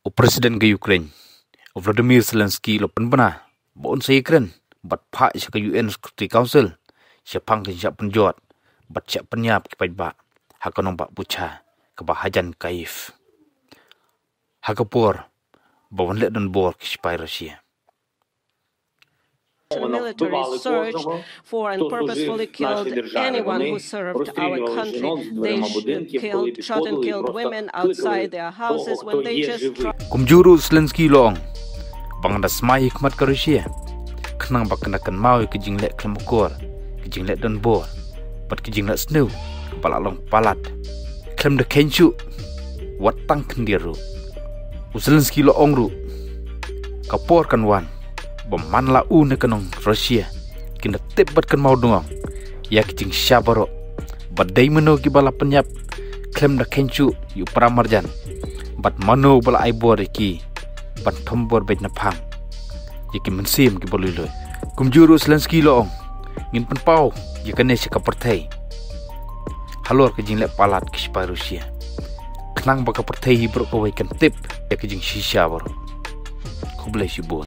O Presiden ke Ukraine, Vladimir Zelensky lo penbena, bon sa Ukraine, bat pak siya ke UN Security Council, siya pang siya penjot, bat siya penyap kipai ba, hakanong bak Bucha, kebahajan Kyiv. Hakapur, bawan let dan bor kipai Rusia. The military searched for and purposefully killed anyone who served our country. They shot and killed women outside their houses when they just tried. Kumjuru Zelensky loong, bang da smai hikmat ke Rusia, kenang bak kenakan mau ke jinglek klemukor, ke jinglek dan bor, bat ke jinglek snow, balalong palat, klem de kenchu, watang kendiru. Zelensky loong ru, kapor kan wan. Beman la u ne kanong Rusia kina tebat kan mau dongong ya kicing syabaro badai meno ki bala penyap klem da kencu yu pramarjan bat mano bala aibor ki bat thombor bet na phang yiki mensim ki boluloy kumjuru Zelensky loong ngin penpau yakane se kapertai halor ke jingle palat ki spa Rusia knang ba kapertai bro ko kan tip ya kicing shisha baro kublai shibon.